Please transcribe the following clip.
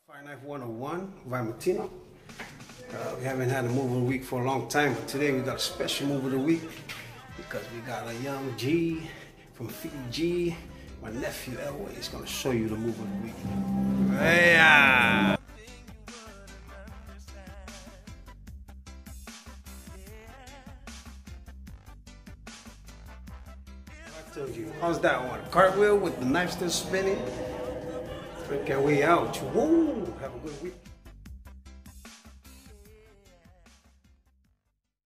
Fireknife 101 by Martino. We haven't had a move of the week for a long time, but today we got a special move of the week because we got a young G from Fiji. My nephew Elway is going to show you the move of the week. Yeah. I told you, how's that one? Cartwheel with the knife still spinning. Freaking way out. Woo! Have a good week.